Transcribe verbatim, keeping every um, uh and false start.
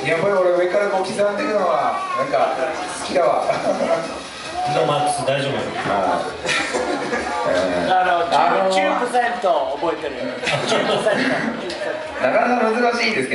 やっぱり俺上からこう刻んでいくのはなんか好きだわ。 ノーマックス大丈夫。 あのじゅっパーセント覚えてる。じゅっパーセント。 なかなか難しいですけど。